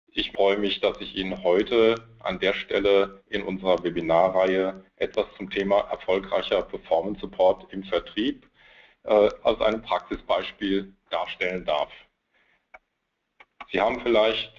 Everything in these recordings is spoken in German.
Ich freue mich, dass ich Ihnen heute an der Stelle in unserer Webinarreihe etwas zum Thema erfolgreicher Performance Support im Vertrieb als einem Praxisbeispiel darstellen darf. Sie haben vielleicht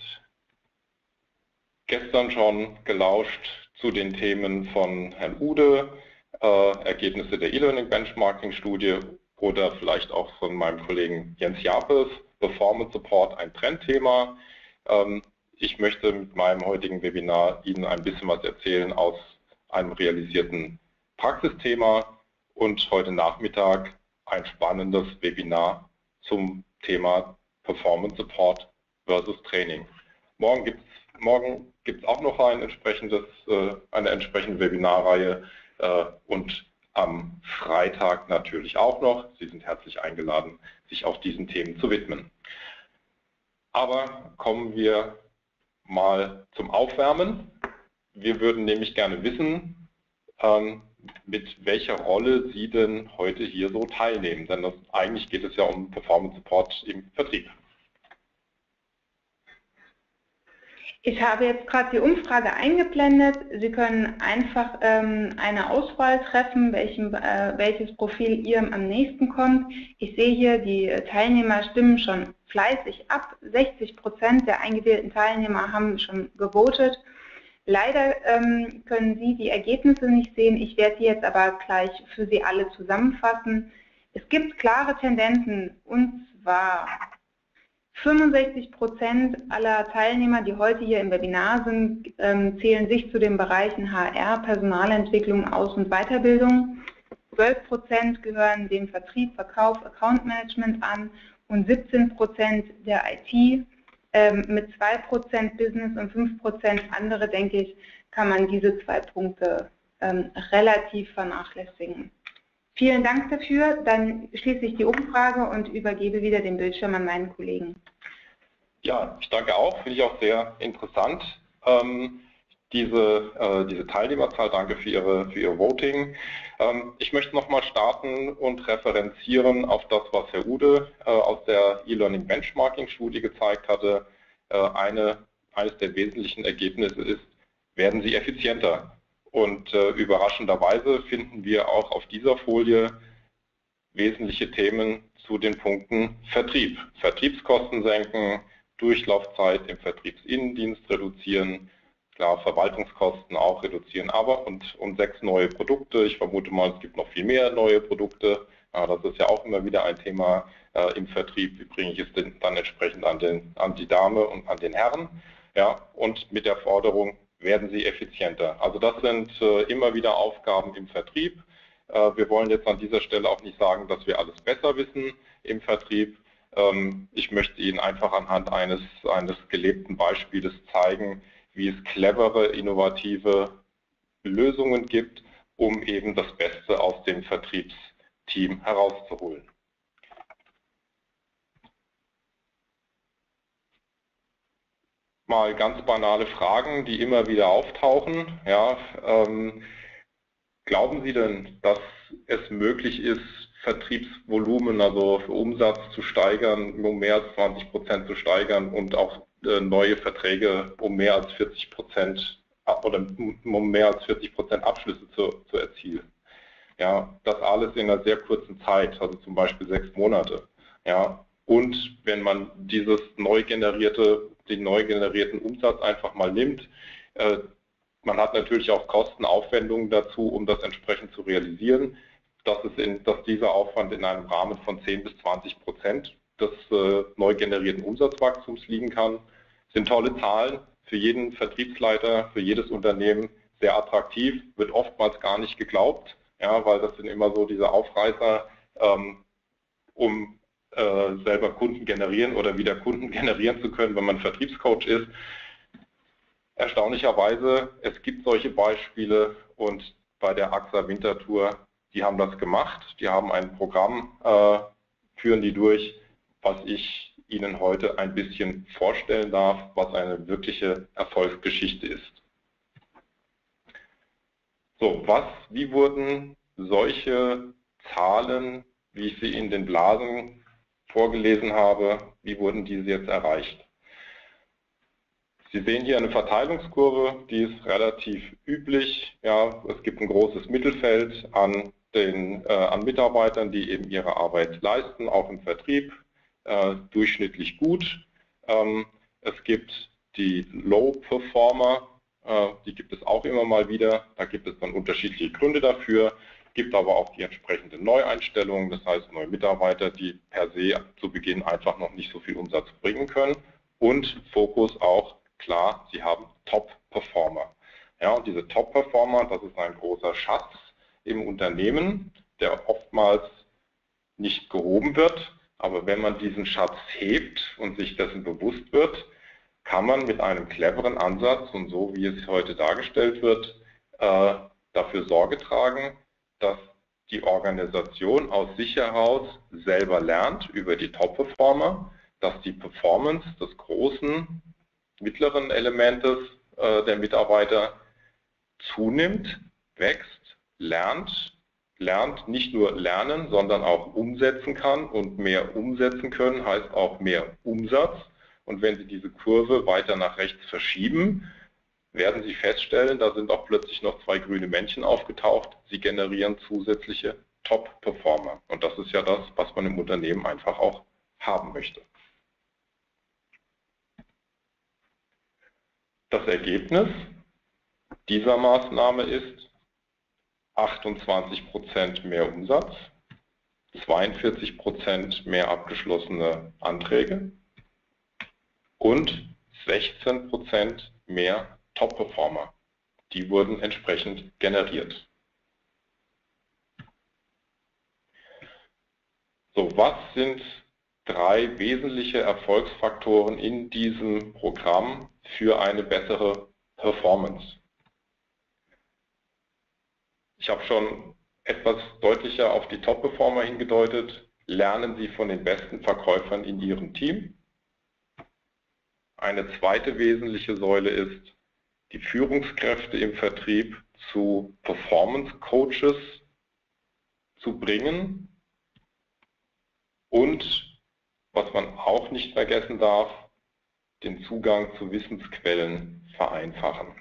gestern schon gelauscht zu den Themen von Herrn Ude, Ergebnisse der E-Learning Benchmarking Studie oder vielleicht auch von meinem Kollegen Jens Japes, Performance Support, ein Trendthema. Ich möchte mit meinem heutigen Webinar Ihnen ein bisschen was erzählen aus einem realisierten Praxisthema und heute Nachmittag ein spannendes Webinar zum Thema Performance Support versus Training. Morgen gibt es auch noch eine entsprechende Webinarreihe und am Freitag natürlich auch noch. Sie sind herzlich eingeladen, sich auch diesen Themen zu widmen. Aber kommen wir mal zum Aufwärmen. Wir würden nämlich gerne wissen, mit welcher Rolle Sie denn heute hier so teilnehmen. Denn eigentlich geht es ja um Performance Support im Vertrieb. Ich habe jetzt gerade die Umfrage eingeblendet. Sie können einfach eine Auswahl treffen, welches Profil Ihrem am nächsten kommt. Ich sehe hier, die Teilnehmer stimmen schon fleißig ab. 60% der eingewählten Teilnehmer haben schon gewotet. Leider können Sie die Ergebnisse nicht sehen. Ich werde die jetzt aber gleich für Sie alle zusammenfassen. Es gibt klare Tendenzen, und zwar 65% aller Teilnehmer, die heute hier im Webinar sind, zählen sich zu den Bereichen HR, Personalentwicklung, Aus- und Weiterbildung. 12% gehören dem Vertrieb, Verkauf, Account Management an und 17% der IT. Mit 2% Business und 5% andere, denke ich, kann man diese 2 Punkte relativ vernachlässigen. Vielen Dank dafür. Dann schließe ich die Umfrage und übergebe wieder den Bildschirm an meinen Kollegen. Ja, ich danke auch. Finde ich auch sehr interessant. Diese Teilnehmerzahl, danke für Ihr Voting. Ich möchte nochmal starten und referenzieren auf das, was Herr Ude aus der E-Learning Benchmarking Studie gezeigt hatte. Eines der wesentlichen Ergebnisse ist, werden Sie effizienter. Und überraschenderweise finden wir auch auf dieser Folie wesentliche Themen zu den Punkten Vertrieb. Vertriebskosten senken, Durchlaufzeit im Vertriebsinnendienst reduzieren, klar, Verwaltungskosten auch reduzieren, aber und 6 neue Produkte. Ich vermute mal, es gibt noch viel mehr neue Produkte. Das ist ja auch immer wieder ein Thema im Vertrieb. Wie bringe ich es denn dann entsprechend an die Dame und an den Herren? Ja, und mit der Forderung, werden Sie effizienter. Also das sind immer wieder Aufgaben im Vertrieb. Wir wollen jetzt an dieser Stelle auch nicht sagen, dass wir alles besser wissen im Vertrieb. Ich möchte Ihnen einfach anhand eines gelebten Beispiels zeigen, wie es clevere, innovative Lösungen gibt, um eben das Beste aus dem Vertriebsteam herauszuholen. Mal ganz banale Fragen, die immer wieder auftauchen. Ja, glauben Sie denn, dass es möglich ist, Vertriebsvolumen, also für Umsatz zu steigern, um mehr als 20% zu steigern und auch neue Verträge um mehr als 40% oder um mehr als 40% Abschlüsse zu erzielen? Ja, das alles in einer sehr kurzen Zeit, also zum Beispiel 6 Monate. Ja, und wenn man den neu generierten Umsatz einfach mal nimmt, man hat natürlich auch Kostenaufwendungen dazu, um das entsprechend zu realisieren, dass dieser Aufwand in einem Rahmen von 10 bis 20% des neu generierten Umsatzwachstums liegen kann. Das sind tolle Zahlen für jeden Vertriebsleiter, für jedes Unternehmen sehr attraktiv, wird oftmals gar nicht geglaubt, ja, weil das sind immer so diese Aufreißer, um selber Kunden generieren oder wieder Kunden generieren zu können, wenn man Vertriebscoach ist. Erstaunlicherweise, es gibt solche Beispiele und bei der AXA Winterthur, die haben das gemacht, die haben ein Programm, führen die durch, was ich Ihnen heute ein bisschen vorstellen darf, was eine wirkliche Erfolgsgeschichte ist. So, wie wurden solche Zahlen, wie ich sie in den Blasen vorgelesen habe, wie wurden diese jetzt erreicht? Sie sehen hier eine Verteilungskurve, die ist relativ üblich. Ja, es gibt ein großes Mittelfeld an Mitarbeitern, die eben ihre Arbeit leisten, auch im Vertrieb, durchschnittlich gut. Es gibt die Low-Performer, die gibt es auch immer mal wieder. Da gibt es dann unterschiedliche Gründe dafür. Es gibt aber auch die entsprechende Neueinstellung, das heißt neue Mitarbeiter, die per se zu Beginn einfach noch nicht so viel Umsatz bringen können. Und Fokus auch, klar, Sie haben Top-Performer. Ja, und diese Top-Performer, das ist ein großer Schatz im Unternehmen, der oftmals nicht gehoben wird. Aber wenn man diesen Schatz hebt und sich dessen bewusst wird, kann man mit einem cleveren Ansatz und so wie es heute dargestellt wird, dafür Sorge tragen, dass die Organisation aus sich heraus selber lernt über die Top-Performer, dass die Performance des großen, mittleren Elementes der Mitarbeiter zunimmt, wächst, lernt nicht nur lernen, sondern auch umsetzen kann und mehr umsetzen können, heißt auch mehr Umsatz. Und wenn Sie diese Kurve weiter nach rechts verschieben, werden Sie feststellen, da sind auch plötzlich noch 2 grüne Männchen aufgetaucht. Sie generieren zusätzliche Top-Performer. Und das ist ja das, was man im Unternehmen einfach auch haben möchte. Das Ergebnis dieser Maßnahme ist 28% mehr Umsatz, 42% mehr abgeschlossene Anträge und 16% mehr Top-Performer. Die wurden entsprechend generiert. So, was sind 3 wesentliche Erfolgsfaktoren in diesem Programm für eine bessere Performance? Ich habe schon etwas deutlicher auf die Top-Performer hingedeutet. Lernen Sie von den besten Verkäufern in Ihrem Team. Eine zweite wesentliche Säule ist, die Führungskräfte im Vertrieb zu Performance-Coaches zu bringen. Und, was man auch nicht vergessen darf, den Zugang zu Wissensquellen vereinfachen.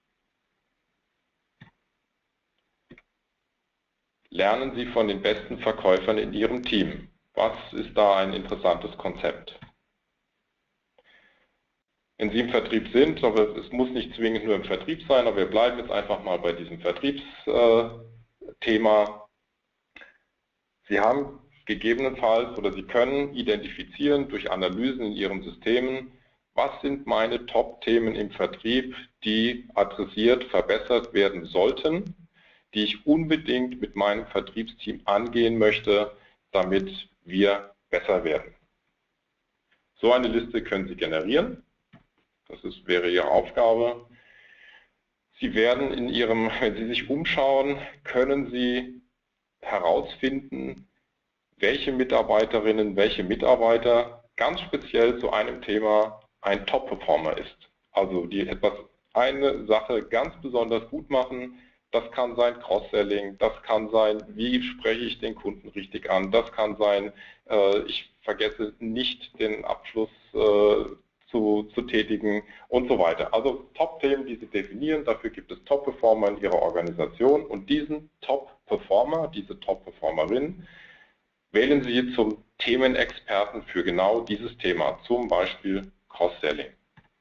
Lernen Sie von den besten Verkäufern in Ihrem Team. Was ist da ein interessantes Konzept? Wenn Sie im Vertrieb sind, aber es muss nicht zwingend nur im Vertrieb sein, aber wir bleiben jetzt einfach mal bei diesem Vertriebsthema. Sie haben gegebenenfalls oder Sie können identifizieren durch Analysen in Ihren Systemen, was sind meine Top-Themen im Vertrieb, die adressiert, verbessert werden sollten, die ich unbedingt mit meinem Vertriebsteam angehen möchte, damit wir besser werden. So eine Liste können Sie generieren. Das wäre Ihre Aufgabe. Sie werden wenn Sie sich umschauen, können Sie herausfinden, welche Mitarbeiterinnen, welche Mitarbeiter ganz speziell zu einem Thema ein Top-Performer ist. Also die eine Sache ganz besonders gut machen. Das kann sein Cross-Selling, das kann sein, wie spreche ich den Kunden richtig an, das kann sein, ich vergesse nicht den Abschluss zu tätigen und so weiter. Also Top-Themen, die Sie definieren, dafür gibt es Top-Performer in Ihrer Organisation und diesen Top-Performer, diese Top-Performerin, wählen Sie zum Themenexperten für genau dieses Thema, zum Beispiel Cross-Selling.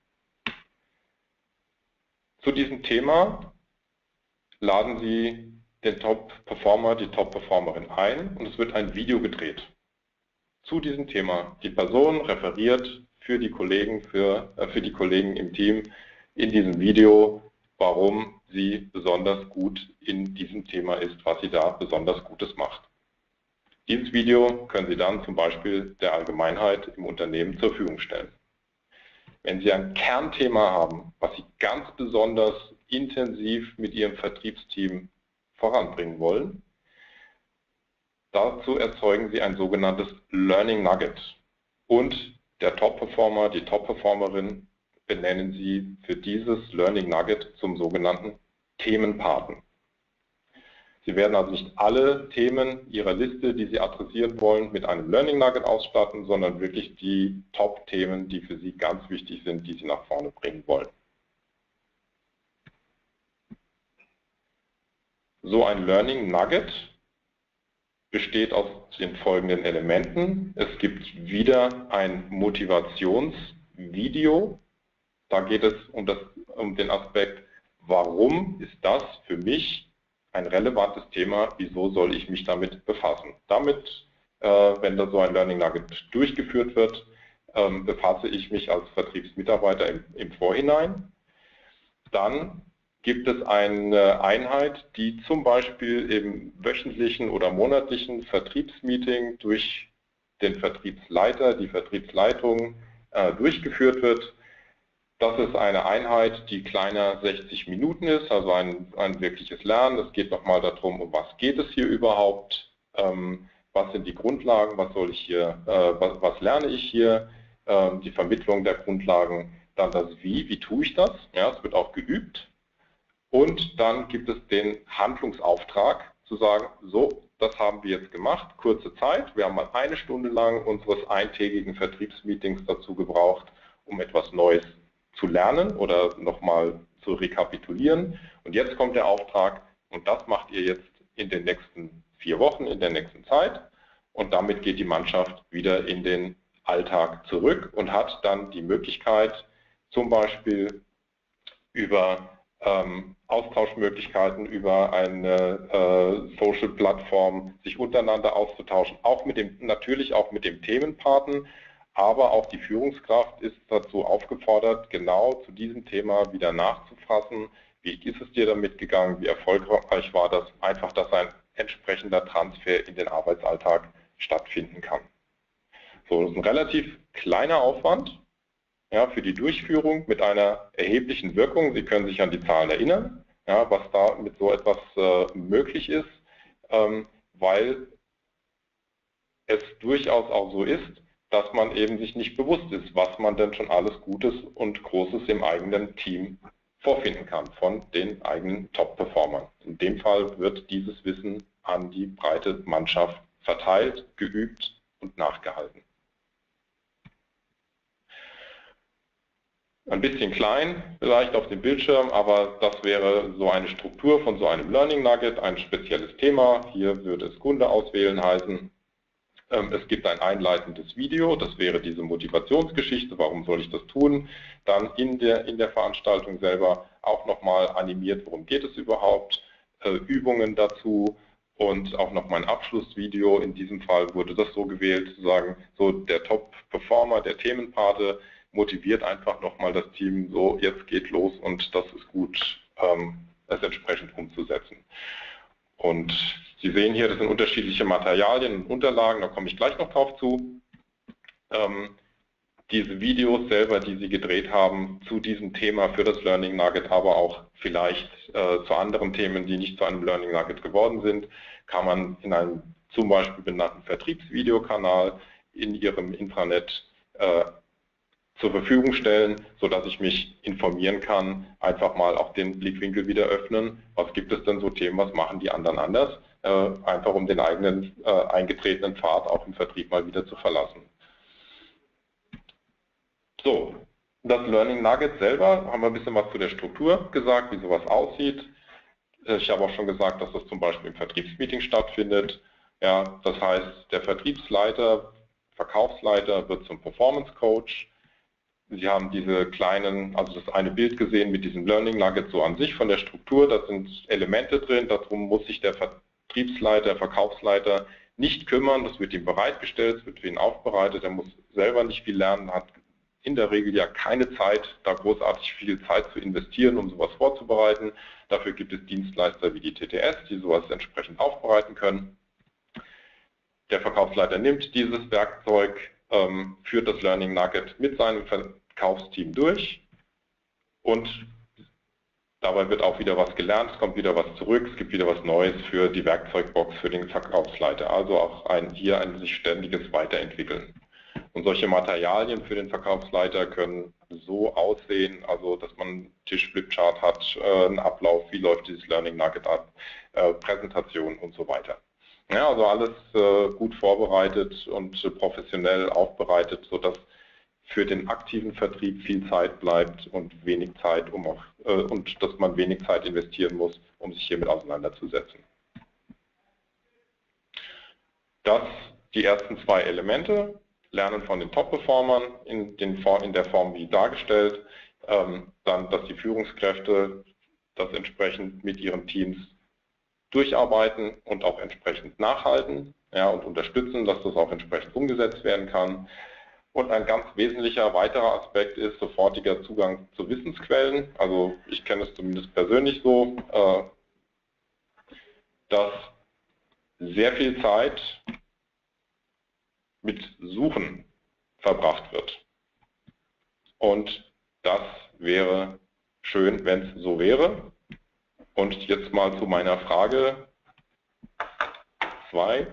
Zu diesem Thema laden Sie den Top-Performer, die Top-Performerin ein und es wird ein Video gedreht zu diesem Thema. Die Person referiert für die Kollegen im Team in diesem Video, warum sie besonders gut in diesem Thema ist, was sie da besonders Gutes macht. Dieses Video können Sie dann zum Beispiel der Allgemeinheit im Unternehmen zur Verfügung stellen. Wenn Sie ein Kernthema haben, was Sie ganz besonders intensiv mit Ihrem Vertriebsteam voranbringen wollen, dazu erzeugen Sie ein sogenanntes Learning Nugget. Und der Top-Performer, die Top-Performerin benennen Sie für dieses Learning Nugget zum sogenannten Themenpaten. Sie werden also nicht alle Themen Ihrer Liste, die Sie adressieren wollen, mit einem Learning Nugget ausstatten, sondern wirklich die Top-Themen, die für Sie ganz wichtig sind, die Sie nach vorne bringen wollen. So ein Learning Nugget besteht aus den folgenden Elementen. Es gibt wieder ein Motivationsvideo. Da geht es um den Aspekt, warum ist das für mich ein relevantes Thema, wieso soll ich mich damit befassen. Damit, wenn da so ein Learning Nugget durchgeführt wird, befasse ich mich als Vertriebsmitarbeiter im Vorhinein. Dann gibt es eine Einheit, die zum Beispiel im wöchentlichen oder monatlichen Vertriebsmeeting durch den Vertriebsleiter, die Vertriebsleitung durchgeführt wird. Das ist eine Einheit, die kleiner 60 Minuten ist, also ein wirkliches Lernen. Es geht nochmal darum, um was geht es hier überhaupt, was sind die Grundlagen, was soll ich hier, was lerne ich hier, die Vermittlung der Grundlagen, dann das wie tue ich das, ja, es wird auch geübt. Und dann gibt es den Handlungsauftrag, zu sagen, so, das haben wir jetzt gemacht, kurze Zeit. Wir haben mal eine Stunde lang unseres eintägigen Vertriebsmeetings dazu gebraucht, um etwas Neues zu lernen oder nochmal zu rekapitulieren. Und jetzt kommt der Auftrag und das macht ihr jetzt in den nächsten 4 Wochen, in der nächsten Zeit. Und damit geht die Mannschaft wieder in den Alltag zurück und hat dann die Möglichkeit, zum Beispiel über Austauschmöglichkeiten über eine Social-Plattform sich untereinander auszutauschen, auch natürlich auch mit dem Themenpaten, aber auch die Führungskraft ist dazu aufgefordert, genau zu diesem Thema wieder nachzufassen. Wie ist es dir damit gegangen? Wie erfolgreich war das? Einfach, dass ein entsprechender Transfer in den Arbeitsalltag stattfinden kann. So, das ist ein relativ kleiner Aufwand. Ja, für die Durchführung mit einer erheblichen Wirkung. Sie können sich an die Zahlen erinnern, ja, was da mit so etwas möglich ist, weil es durchaus auch so ist, dass man eben sich nicht bewusst ist, was man denn schon alles Gutes und Großes im eigenen Team vorfinden kann von den eigenen Top-Performern. In dem Fall wird dieses Wissen an die breite Mannschaft verteilt, geübt und nachgehalten. Ein bisschen klein vielleicht auf dem Bildschirm, aber das wäre so eine Struktur von so einem Learning Nugget, ein spezielles Thema. Hier würde es Kunde auswählen heißen. Es gibt ein einleitendes Video, das wäre diese Motivationsgeschichte, warum soll ich das tun. Dann in der Veranstaltung selber auch nochmal animiert, worum geht es überhaupt, Übungen dazu und auch noch mein Abschlussvideo. In diesem Fall wurde das so gewählt, zu sagen, so der Top-Performer, der Themenpate, motiviert einfach nochmal das Team, so jetzt geht los und das ist gut, es entsprechend umzusetzen. Und Sie sehen hier, das sind unterschiedliche Materialien und Unterlagen, da komme ich gleich noch drauf zu. Diese Videos selber, die Sie gedreht haben zu diesem Thema für das Learning Nugget, aber auch vielleicht zu anderen Themen, die nicht zu einem Learning Nugget geworden sind, kann man in einem zum Beispiel benannten Vertriebsvideokanal in Ihrem Intranet zur Verfügung stellen, sodass ich mich informieren kann, einfach mal auch den Blickwinkel wieder öffnen. Was gibt es denn so Themen, was machen die anderen anders? Einfach um den eigenen eingetretenen Pfad auch im Vertrieb mal wieder zu verlassen. So, das Learning Nugget selber, haben wir ein bisschen was zu der Struktur gesagt, wie sowas aussieht. Ich habe auch schon gesagt, dass das zum Beispiel im Vertriebsmeeting stattfindet. Ja, das heißt, der Vertriebsleiter, Verkaufsleiter wird zum Performance Coach. Sie haben diese kleinen, also das eine Bild gesehen mit diesem Learning Nugget so an sich von der Struktur, da sind Elemente drin, darum muss sich der Vertriebsleiter, Verkaufsleiter nicht kümmern, das wird ihm bereitgestellt, es wird für ihn aufbereitet, er muss selber nicht viel lernen, hat in der Regel ja keine Zeit, da großartig viel Zeit zu investieren, um sowas vorzubereiten. Dafür gibt es Dienstleister wie die TTS, die sowas entsprechend aufbereiten können. Der Verkaufsleiter nimmt dieses Werkzeug, führt das Learning Nugget mit seinem Verkaufsteam durch und dabei wird auch wieder was gelernt, es kommt wieder was zurück, es gibt wieder was Neues für die Werkzeugbox für den Verkaufsleiter, also auch hier ein sich ständiges Weiterentwickeln. Und solche Materialien für den Verkaufsleiter können so aussehen, also dass man einen Tisch-Flipchart hat, einen Ablauf, wie läuft dieses Learning Nugget ab, Präsentation und so weiter. Ja, also alles gut vorbereitet und professionell aufbereitet, sodass für den aktiven Vertrieb viel Zeit bleibt und wenig Zeit, und dass man wenig Zeit investieren muss, um sich hiermit auseinanderzusetzen. Das die ersten zwei Elemente, Lernen von den Top-Performern in der Form wie dargestellt, dann, dass die Führungskräfte das entsprechend mit ihren Teams durcharbeiten und auch entsprechend nachhalten, ja, und unterstützen, dass das auch entsprechend umgesetzt werden kann. Und ein ganz wesentlicher weiterer Aspekt ist sofortiger Zugang zu Wissensquellen. Also ich kenne es zumindest persönlich so, dass sehr viel Zeit mit Suchen verbracht wird. Und das wäre schön, wenn es so wäre. Und jetzt mal zu meiner Frage 2.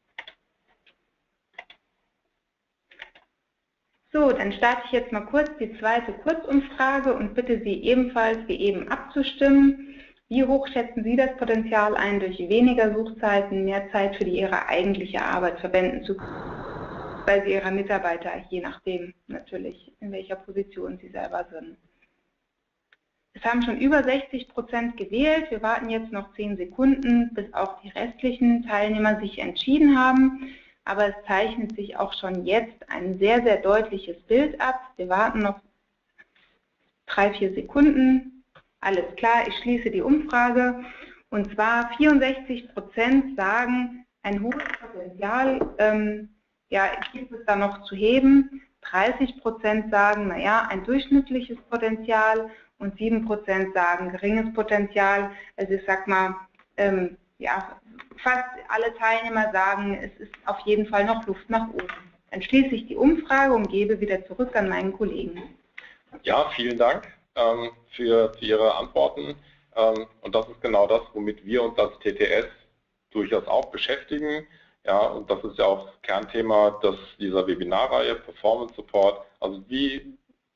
So, dann starte ich jetzt mal kurz die zweite Kurzumfrage und bitte Sie ebenfalls wie eben abzustimmen. Wie hoch schätzen Sie das Potenzial ein, durch weniger Suchzeiten mehr Zeit für Ihre eigentliche Arbeit verwenden zu können, weil Sie Ihre Mitarbeiter, je nachdem natürlich, in welcher Position Sie selber sind. Es haben schon über 60% gewählt. Wir warten jetzt noch 10 Sekunden, bis auch die restlichen Teilnehmer sich entschieden haben. Aber es zeichnet sich auch schon jetzt ein sehr, sehr deutliches Bild ab. Wir warten noch 3-4 Sekunden. Alles klar, ich schließe die Umfrage. Und zwar 64% sagen, ein hohes Potenzial gibt es da noch zu heben. 30% sagen, naja, ein durchschnittliches Potenzial. Und 7% sagen geringes Potenzial. Also ich sag mal, fast alle Teilnehmer sagen, es ist auf jeden Fall noch Luft nach oben. Dann schließe ich die Umfrage und gebe wieder zurück an meinen Kollegen. Ja, vielen Dank für Ihre Antworten. Und das ist genau das, womit wir uns als TTS durchaus auch beschäftigen. Ja, und das ist ja auch Kernthema dieser Webinarreihe Performance Support. Also wie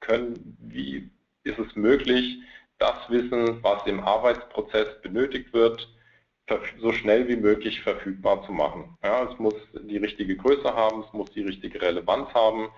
ist es möglich, das Wissen, was im Arbeitsprozess benötigt wird, so schnell wie möglich verfügbar zu machen. Ja, es muss die richtige Größe haben, es muss die richtige Relevanz haben,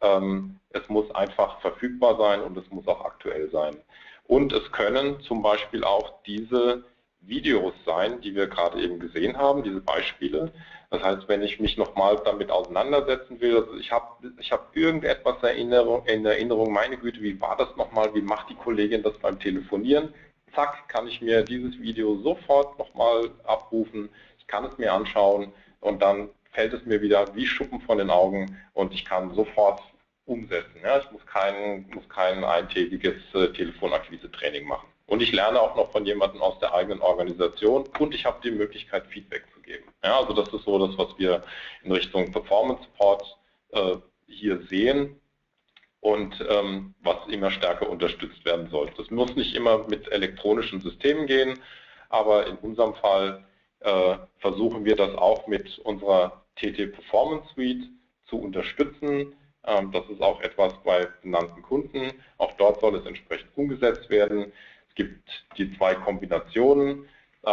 es muss einfach verfügbar sein und es muss auch aktuell sein. Und es können zum Beispiel auch diese Videos sein, die wir gerade eben gesehen haben, diese Beispiele. Das heißt, wenn ich mich nochmal damit auseinandersetzen will, also ich hab irgendetwas in Erinnerung, meine Güte, wie war das nochmal, wie macht die Kollegin das beim Telefonieren? Zack, kann ich mir dieses Video sofort nochmal abrufen, ich kann es mir anschauen und dann fällt es mir wieder wie Schuppen von den Augen und ich kann sofort umsetzen. Ja, ich muss kein eintägiges Telefonakquise-Training machen. Und ich lerne auch noch von jemandem aus der eigenen Organisation und ich habe die Möglichkeit, Feedback zu geben. Ja, also das ist so das, was wir in Richtung Performance Support hier sehen und was immer stärker unterstützt werden soll. Das muss nicht immer mit elektronischen Systemen gehen, aber in unserem Fall versuchen wir das auch mit unserer TT Performance Suite zu unterstützen. Das ist auch etwas bei benannten Kunden. Auch dort soll es entsprechend umgesetzt werden. Es gibt die zwei Kombinationen.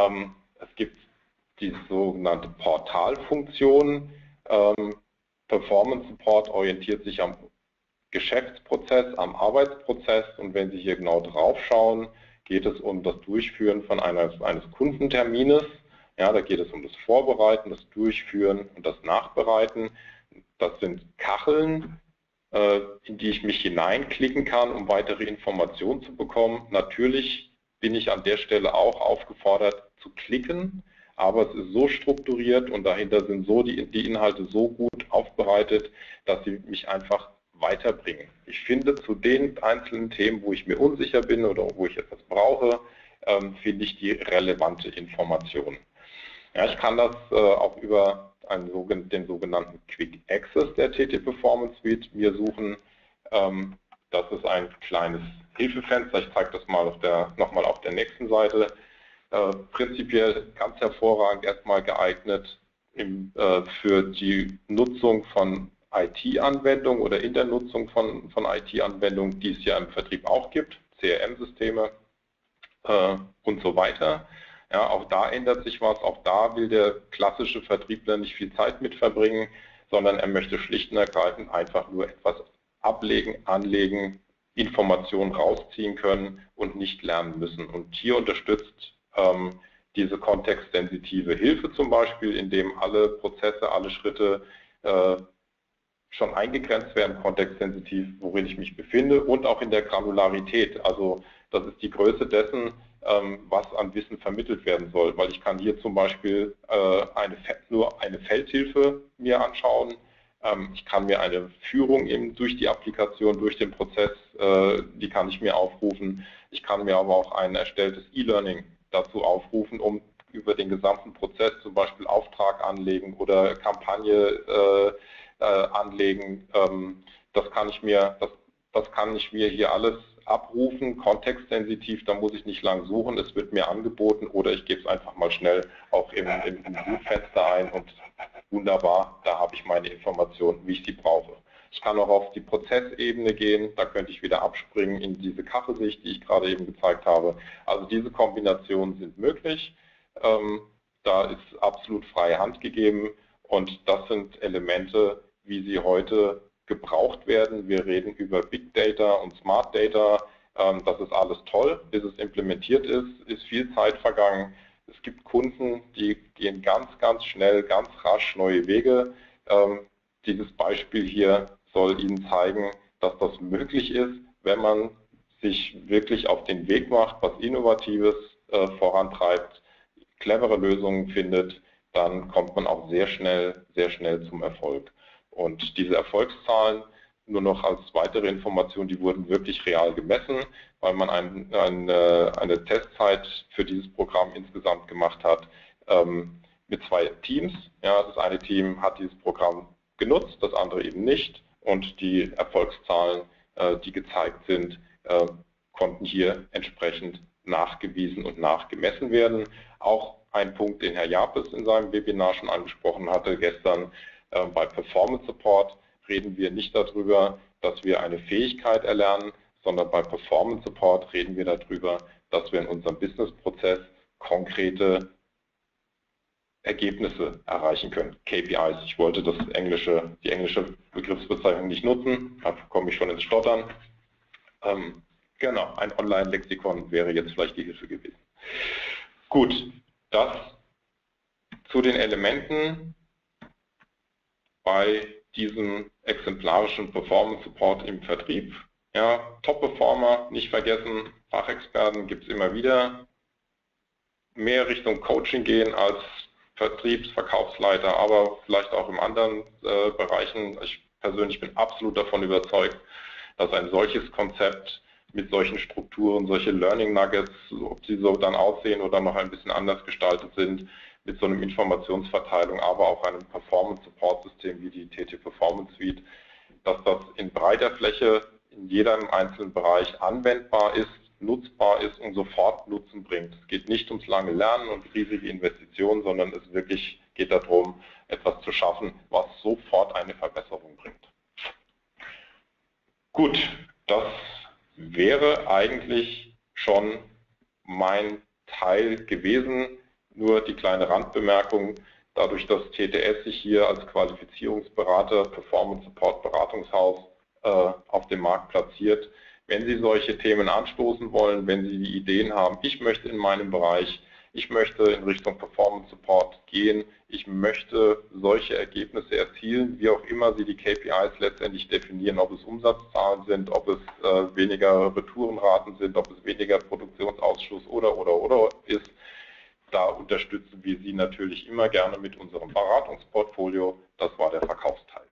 Es gibt die sogenannte Portalfunktion. Performance Support orientiert sich am Geschäftsprozess, am Arbeitsprozess und wenn Sie hier genau drauf schauen, geht es um das Durchführen von eines Kundentermines. Ja, da geht es um das Vorbereiten, das Durchführen und das Nachbereiten. Das sind Kacheln, in die ich mich hineinklicken kann, um weitere Informationen zu bekommen. Natürlich bin ich an der Stelle auch aufgefordert zu klicken, aber es ist so strukturiert und dahinter sind so die Inhalte so gut aufbereitet, dass sie mich einfach weiterbringen. Ich finde zu den einzelnen Themen, wo ich mir unsicher bin oder wo ich etwas brauche, finde ich die relevante Information. Ja, ich kann das auch über den sogenannten Quick Access der TT Performance Suite mir suchen. Das ist ein kleines Hilfefenster. Ich zeige das mal nochmal auf der nächsten Seite. Prinzipiell ganz hervorragend erstmal geeignet für die Nutzung von IT-Anwendungen oder in der Nutzung von IT-Anwendungen, die es ja im Vertrieb auch gibt, CRM-Systeme und so weiter. Ja, auch da ändert sich was, auch da will der klassische Vertriebler nicht viel Zeit mit verbringen, sondern er möchte schlicht und ergreifend einfach nur etwas ablegen, anlegen, Informationen rausziehen können und nicht lernen müssen. Und hier unterstützt diese kontextsensitive Hilfe zum Beispiel, indem alle Prozesse, alle Schritte schon eingegrenzt werden, kontextsensitiv, worin ich mich befinde und auch in der Granularität. Also das ist die Größe dessen, was an Wissen vermittelt werden soll, weil ich kann hier zum Beispiel nur eine Feldhilfe mir anschauen. Ich kann mir eine Führung eben durch die Applikation, durch den Prozess, die kann ich mir aufrufen. Ich kann mir aber auch ein erstelltes E-Learning dazu aufrufen, um über den gesamten Prozess zum Beispiel Auftrag anlegen oder Kampagne anlegen. Das kann ich mir hier alles abrufen, kontextsensitiv, da muss ich nicht lang suchen, es wird mir angeboten oder ich gebe es einfach mal schnell auch im Suchfenster ein und wunderbar, da habe ich meine Informationen, wie ich sie brauche. Ich kann auch auf die Prozessebene gehen, da könnte ich wieder abspringen in diese Kachelsicht, die ich gerade eben gezeigt habe. Also diese Kombinationen sind möglich, da ist absolut freie Hand gegeben und das sind Elemente, wie sie heute gebraucht werden. Wir reden über Big Data und Smart Data. Das ist alles toll. Bis es implementiert ist viel Zeit vergangen. Es gibt Kunden, die gehen ganz, ganz schnell, ganz rasch neue Wege. Dieses Beispiel hier soll Ihnen zeigen, dass das möglich ist, wenn man sich wirklich auf den Weg macht, was Innovatives vorantreibt, clevere Lösungen findet, dann kommt man auch sehr schnell zum Erfolg. Und diese Erfolgszahlen, nur noch als weitere Information, die wurden wirklich real gemessen, weil man eine Testzeit für dieses Programm insgesamt gemacht hat mit 2 Teams. Ja, das eine Team hat dieses Programm genutzt, das andere eben nicht. Und die Erfolgszahlen, die gezeigt sind, konnten hier entsprechend nachgewiesen und nachgemessen werden. Auch ein Punkt, den Herr Japes in seinem Webinar schon angesprochen hatte gestern, bei Performance Support reden wir nicht darüber, dass wir eine Fähigkeit erlernen, sondern bei Performance Support reden wir darüber, dass wir in unserem Businessprozess konkrete Ergebnisse erreichen können. KPIs. Ich wollte die englische Begriffsbezeichnung nicht nutzen, da komme ich schon ins Stottern. Genau, ein Online-Lexikon wäre jetzt vielleicht die Hilfe gewesen. Gut, das zu den Elementen bei diesem exemplarischen Performance Support im Vertrieb. Ja, Top-Performer, nicht vergessen, Fachexperten gibt es immer wieder. Mehr Richtung Coaching gehen als Verkaufsleiter, aber vielleicht auch in anderen Bereichen. Ich persönlich bin absolut davon überzeugt, dass ein solches Konzept mit solchen Strukturen, solche Learning Nuggets, ob sie so dann aussehen oder noch ein bisschen anders gestaltet sind, mit so einem Informationsverteilung, aber auch einem Performance-Support-System wie die TT Performance Suite, dass das in breiter Fläche in jedem einzelnen Bereich anwendbar ist, nutzbar ist und sofort Nutzen bringt. Es geht nicht ums lange Lernen und riesige Investitionen, sondern es wirklich geht darum, etwas zu schaffen, was sofort eine Verbesserung bringt. Gut, das wäre eigentlich schon mein Teil gewesen. Nur die kleine Randbemerkung, dadurch, dass TTS sich hier als Qualifizierungsberater, Performance Support Beratungshaus auf dem Markt platziert, wenn Sie solche Themen anstoßen wollen, wenn Sie die Ideen haben, ich möchte in meinem Bereich, ich möchte in Richtung Performance Support gehen, ich möchte solche Ergebnisse erzielen, wie auch immer Sie die KPIs letztendlich definieren, ob es Umsatzzahlen sind, ob es weniger Retourenraten sind, ob es weniger Produktionsausschuss oder ist. Da unterstützen wir Sie natürlich immer gerne mit unserem Beratungsportfolio. Das war der Verkaufsteil.